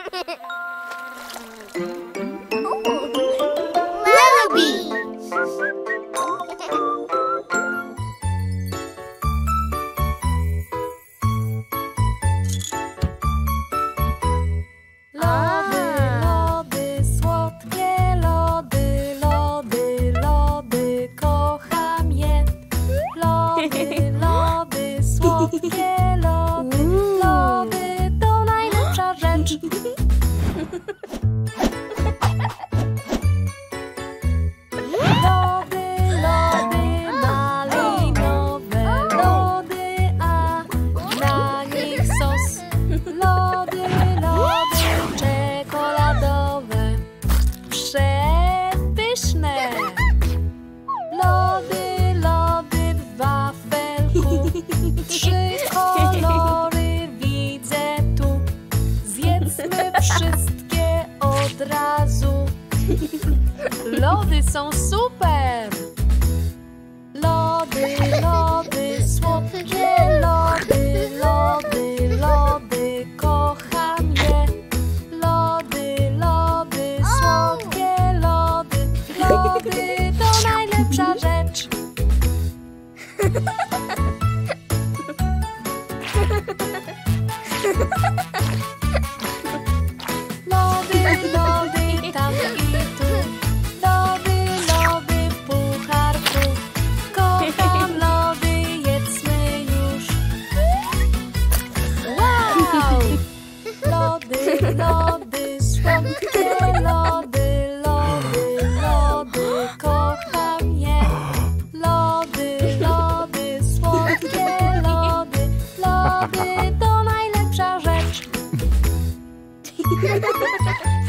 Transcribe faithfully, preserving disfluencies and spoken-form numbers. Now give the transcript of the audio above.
Lullaby! Lody, lody, słodkie lody, lody, lody, kocham je. Lody, lody, słodkie lody, lody to najlepsza rzecz. Lody, lody, malinowe lody, a na nich sos. Lody, lody, czekoladowe, przepyszne. Lody, lody w wafelku, trzy kolory widzę tu. Zjedzmy wszystkie od razu. Lody są super! Lody, lody, słodkie lody, lody, lody, kocham je. Lody, lody, słodkie lody, lody to najlepsza rzecz. Lody, lody, tam i tu. Lody, lody w pucharku. Kocham lody, jedzmy już. Wow! Lody, lody, słodkie lody, lody, lody, kocham je. Lody, lody, słodkie lody, lody to najlepsza rzecz.